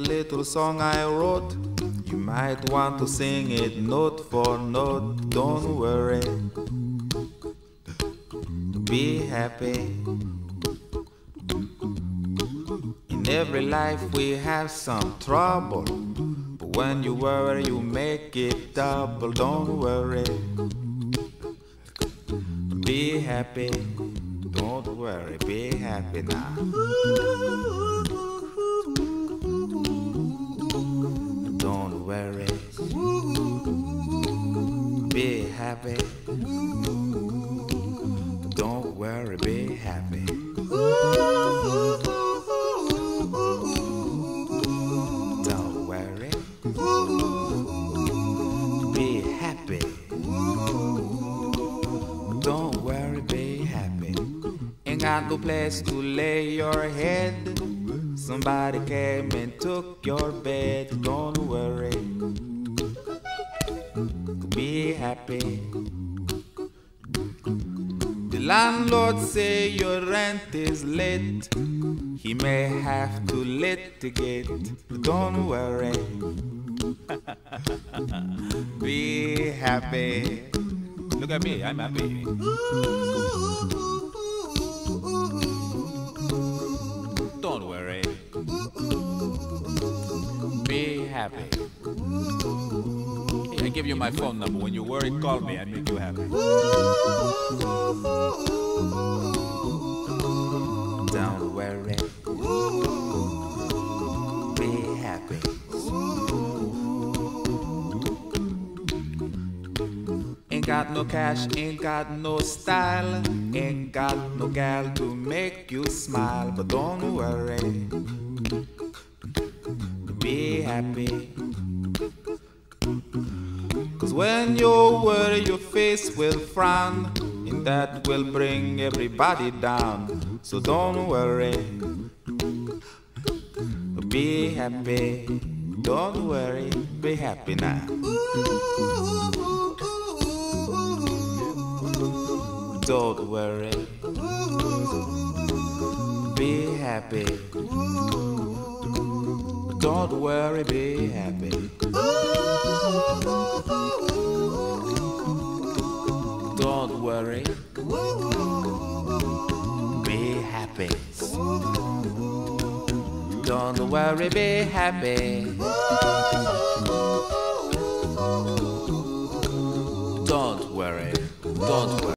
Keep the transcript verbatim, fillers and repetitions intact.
little song I wrote. You might want to sing it note for note. Don't worry, be happy. In every life we have some trouble, but when you worry you make it double. Don't worry, be happy. Don't worry, be happy now. Don't worry, be happy. Don't worry, be happy. Don't worry, be happy. Don't worry, be happy. Ain't got no place to lay your head. Somebody came and took your bed. Don't worry, be happy. The landlord say your rent is late. He may have to litigate. Don't worry, be happy. Look at me, I'm happy. Don't worry, be happy. I give you my phone number. When you worry, call me. I make you happy. Don't worry, be happy. Ain't got no cash, ain't got no style, ain't got no gal to make you smile. But don't worry, be happy. Cause when you worry your face will frown, and that will bring everybody down. So don't worry, be happy. Don't worry, be happy now. Don't worry, be happy. Don't worry, be happy. Don't worry, be happy. Don't worry, be happy.